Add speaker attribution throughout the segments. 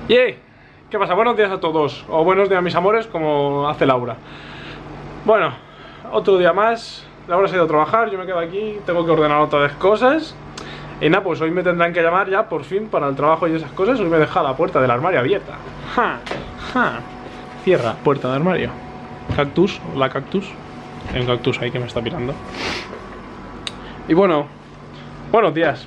Speaker 1: ¡Yey! ¿Qué pasa? Buenos días a todos, o buenos días mis amores, como hace Laura. Bueno, otro día más. Laura se ha ido a trabajar, yo me quedo aquí, tengo que ordenar otras cosas. Y nada, pues hoy me tendrán que llamar ya por fin para el trabajo y esas cosas. Hoy me deja la puerta del armario abierta. ¡Ja! ¡Ja! Cierra, puerta de armario. Cactus, la cactus. Hay un cactus ahí que me está pirando. Y bueno, buenos días.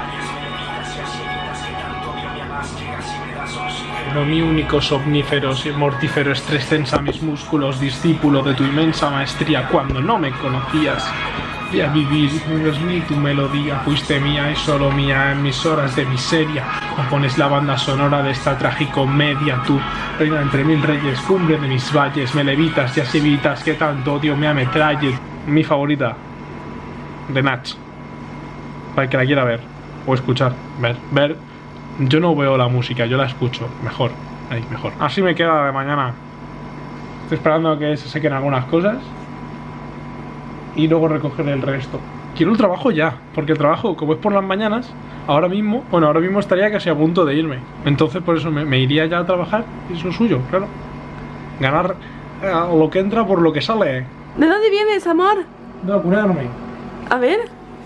Speaker 1: Pero mi único somnífero y mortífero estresensa mis músculos, discípulo de tu inmensa maestría cuando no me conocías. Y a vivir, Dios mío, tu melodía fuiste mía y solo mía en mis horas de miseria. Compones la banda sonora de esta tragicomedia, tú, reina entre mil reyes, cumbre de mis valles, me levitas y así evitas que tanto odio me ametralle. Mi favorita, de Nach, para el que la quiera ver o escuchar, ver. Yo no veo la música, yo la escucho, mejor, ahí, mejor. Así me queda de mañana. Estoy esperando a que se sequen algunas cosas y luego recoger el resto. Quiero el trabajo ya, porque el trabajo, como es por las mañanas, ahora mismo estaría casi a punto de irme. Entonces por eso me iría ya a trabajar, y es lo suyo, claro. Ganar lo que entra por lo que sale.
Speaker 2: ¿De dónde vienes, amor?
Speaker 1: De vacunarme.
Speaker 2: A ver.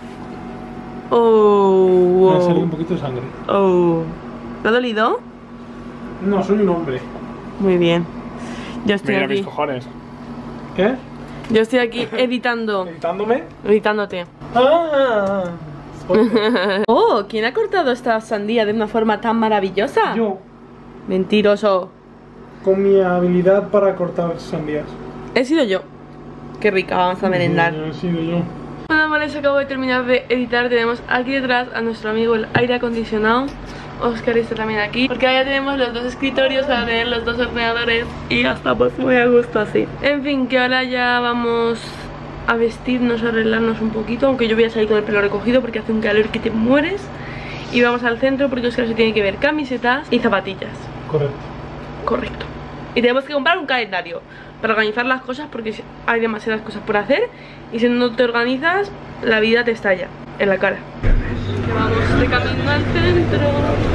Speaker 2: Oh,
Speaker 1: Me ha salido un poquito de sangre.
Speaker 2: Oh. ¿Te ha dolido?
Speaker 1: No, soy un hombre.
Speaker 2: Muy bien. Yo estoy
Speaker 1: Mira
Speaker 2: aquí.
Speaker 1: mis cojones. ¿Qué?
Speaker 2: Yo estoy aquí editando.
Speaker 1: ¿Editándome?
Speaker 2: Editándote.
Speaker 1: ¡Ah!
Speaker 2: Oh, ¿quién ha cortado esta sandía de una forma tan maravillosa?
Speaker 1: Yo,
Speaker 2: Mentiroso.
Speaker 1: con mi habilidad para cortar sandías.
Speaker 2: He sido yo. Qué rica, vamos a merendar.
Speaker 1: He sido yo.
Speaker 2: Bueno, amores, acabo de terminar de editar. Tenemos aquí detrás a nuestro amigo el aire acondicionado. Oscar está también aquí, porque ahora ya tenemos los dos escritorios para tener los dos ordenadores y ya está, pues muy a gusto así. En fin, que ahora ya vamos a vestirnos, a arreglarnos un poquito, aunque yo voy a salir con el pelo recogido porque hace un calor que te mueres. Y vamos al centro porque Oscar se tiene que ver camisetas y zapatillas.
Speaker 1: Correcto.
Speaker 2: Correcto. Y tenemos que comprar un calendario para organizar las cosas porque hay demasiadas cosas por hacer y si no te organizas, la vida te estalla en la cara. Que vamos de camino al centro.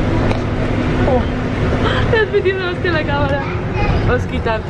Speaker 2: Oh, me has metido en la cámara. Os quitar.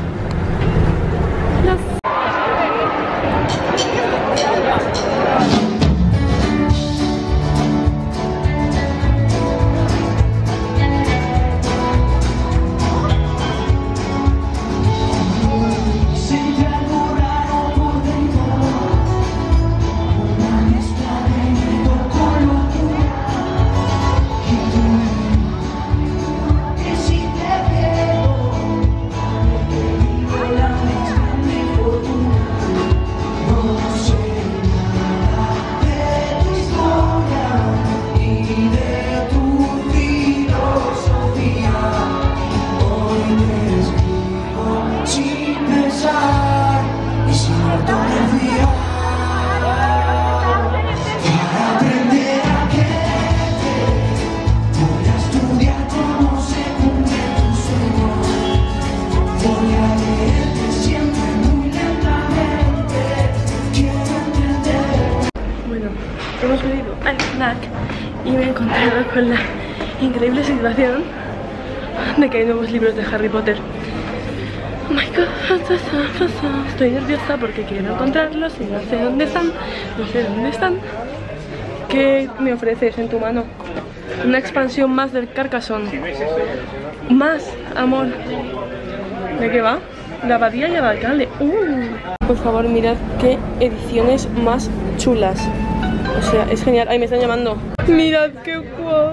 Speaker 2: Hemos venido al snack y me he encontrado con la increíble situación de que hay nuevos libros de Harry Potter. Oh my god, estoy nerviosa porque quiero encontrarlos y no sé dónde están, no sé dónde están. ¿Qué me ofreces en tu mano? Una expansión más del Carcassonne. Más, amor. ¿De qué va? La abadía y el alcalde. Por favor, mirad qué ediciones más chulas. O sea, es genial. Ay, me están llamando. Mirad qué guay.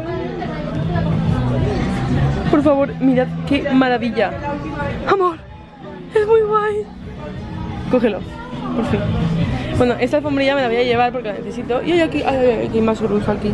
Speaker 2: Por favor, mirad qué maravilla. Amor, es muy guay. Cógelo, por fin. Bueno, esta alfombrilla me la voy a llevar porque la necesito. Y hay aquí, hay más oruja aquí.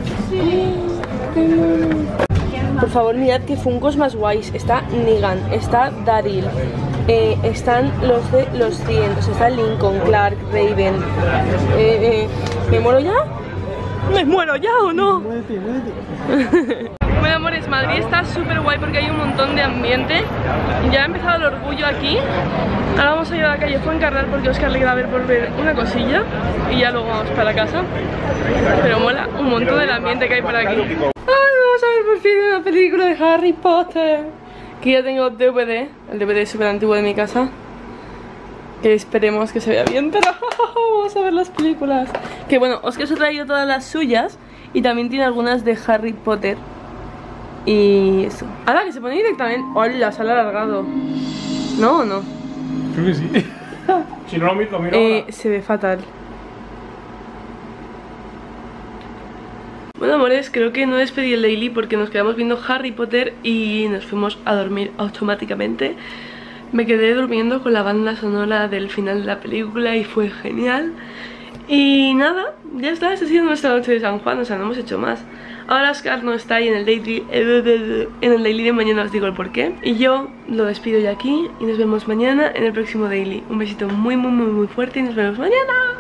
Speaker 2: Por favor, mirad qué Funkos más guays. Está Negan, está Daryl, están los de los 100, o sea, está Lincoln, Clark, Raven. ¿Me muero ya? ¿Me muero ya o no?
Speaker 1: Muévete, muévete.
Speaker 2: Bueno, amores, Madrid está súper guay porque hay un montón de ambiente. Ya ha empezado el orgullo aquí. Ahora vamos a ir a la calle Fuencarral porque Oscar le queda ver por ver una cosilla y ya luego vamos para casa. Pero mola un montón del ambiente que hay por aquí. Ay, vamos a ver por fin una película de Harry Potter. Que ya tengo DVD, el DVD súper antiguo de mi casa. Que esperemos que se vea bien, pero vamos a ver las películas. Que bueno, Oscar os he traído todas las suyas. Y también tiene algunas de Harry Potter. Y eso. ¡Hala! Que se pone directamente. ¡Hola! Se ha alargado. ¿No o no?
Speaker 1: Creo que sí. Si no lo miro ahora.
Speaker 2: Se ve fatal. Bueno, amores, creo que no despedí el daily porque nos quedamos viendo Harry Potter y nos fuimos a dormir automáticamente. Me quedé durmiendo con la banda sonora del final de la película y fue genial. Y nada, ya está, esta ha sido nuestra noche de San Juan, o sea, no hemos hecho más. Ahora Oscar no está ahí en el daily de mañana os digo el porqué. Y yo lo despido ya aquí y nos vemos mañana en el próximo daily. Un besito muy fuerte y nos vemos mañana.